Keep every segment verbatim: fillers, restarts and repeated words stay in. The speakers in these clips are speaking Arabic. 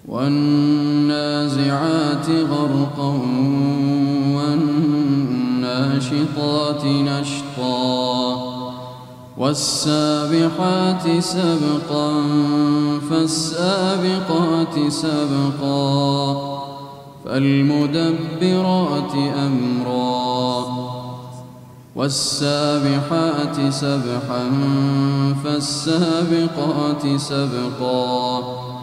والنازعات غرقا والناشطات نشطا والسابحات سبقا فالسابقات سبقا فالمدبرات أمرا والسابحات سبحا فالسابقات سبقا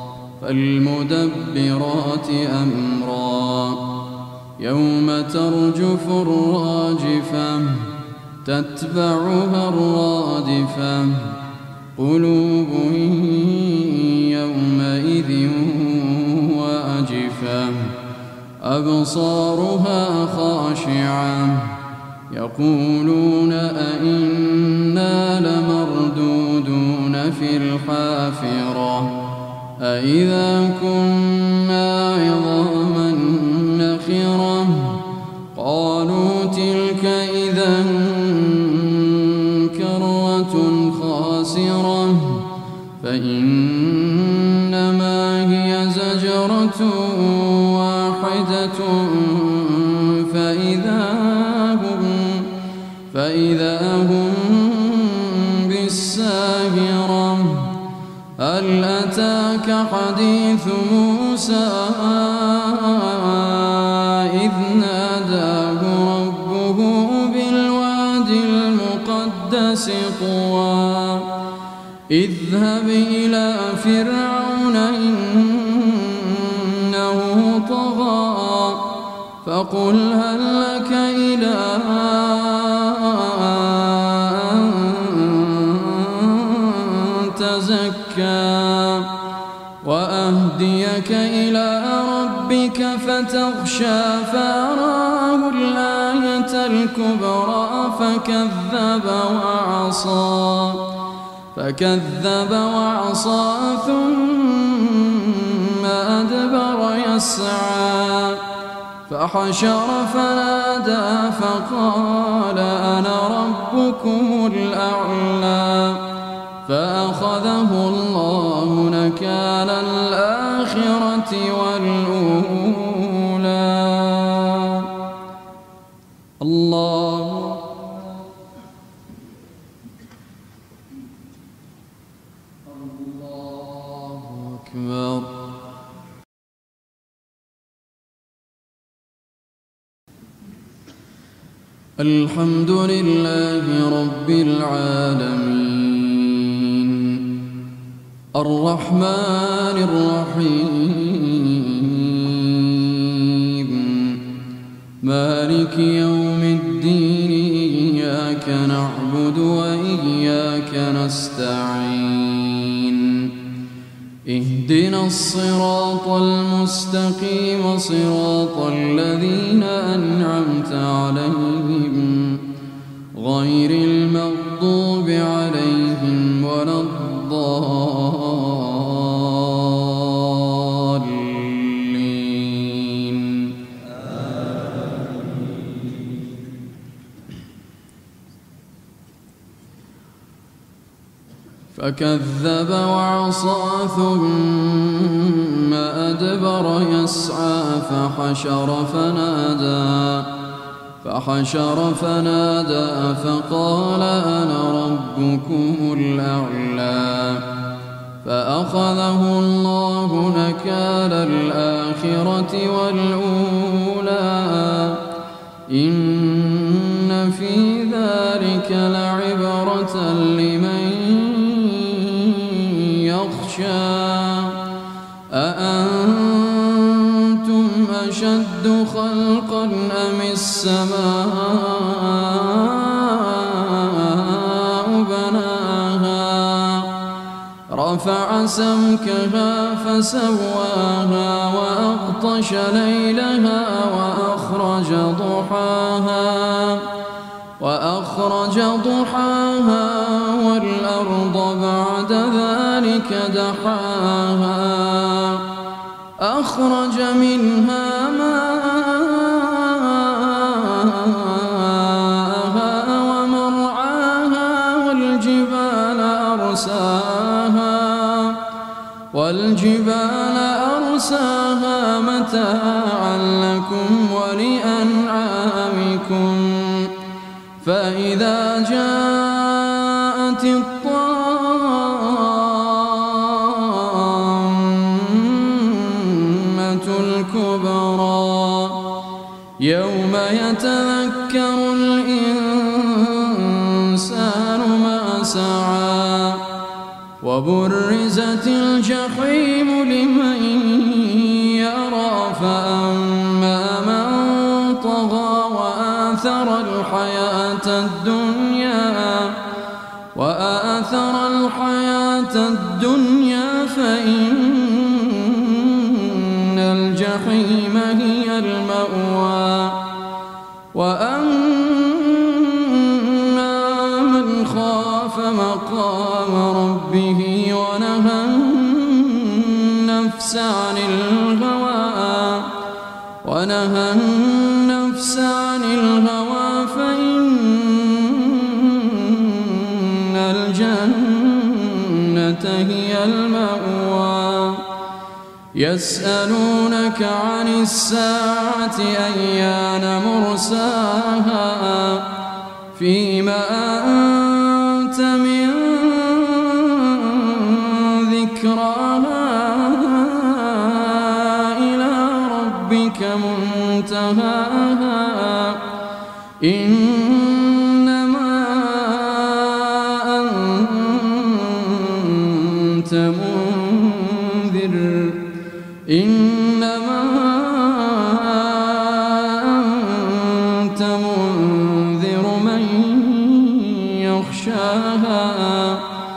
فالمدبرات أمرا يوم ترجف الراجفة تتبعها الرادفة قلوب يومئذ واجفة أبصارها خاشعة يقولون أئنا لمردودون في الحافرة أئذا كنا عظاما نخرة قالوا تلك إذا كرة خاسرة فإنما هي زجرة واحدة فإذا هم فإذا هم بالساهرة هل أتاك حديث موسى إذ ناداه ربه بالواد المقدس طوى اذهب إلى فرعون إنه طغى فقل هل لك إلى أن تزكى وأهديك إلى ربك فتخشى فأراه الآية الكبرى فكذب وعصى فكذب وعصى ثم أدبر يسعى فحشر فنادى فقال أنا ربكم الأعلى فأخذه الله نكال الآخرة والأولى. الله الله أكبر. الحمد لله رب العالمين الرحمن الرحيم مالك يوم الدين إياك نعبد وإياك نستعين اهدنا الصراط المستقيم صراط الذين أنعمت عليهم غير المغضوب عليهم ولا الضالين. فكذب وعصى ثم أدبر يسعى فحشر فنادى فحشر فنادى فقال أنا ربكم الأعلى فأخذه الله نكال الآخرة والأولى إن في ذلك لعبرة لمن أأنتم أشد خلقا أم السماء بناها رفع سمكها فسواها وأغطش ليلها وأخرج ضحاها وأخرج ضحاها والأرض بعد ذلك دحاها أخرج منها ماءها ومرعاها والجبال أرساها والجبال أرساها أرساها متاعا لكم ولأنعامكم فإذا جاءت الطامة الكبرى يوم يتذكر الإنسان ما سعى وبرزت الجحيم لمن يرى فأما من طغى وآثر الحياة الدنيا وآثر الحياة الدنيا فإن الجحيم هي المأوى وأما من خاف مقام ربه ونهى النفس عن الهوى ونهى النفس عن الهوى فإن الجنة هي المأوى يسألونك عن الساعة أيان مرساها فيما أنت من ذكراها إلى ربك منتهاها إنما أنت منذر إنما أنت منذر من يخشاها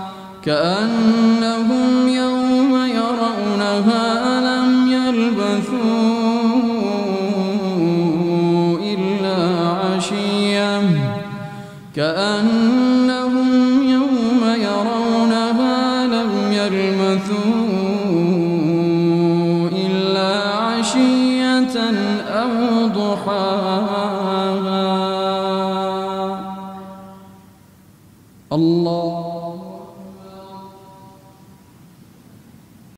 كأنهم يوم يرونها لم يلبثوا إلا عشية كأنهم يوم يرونها لم يلبثوا إلا عشية أو ضحاها الله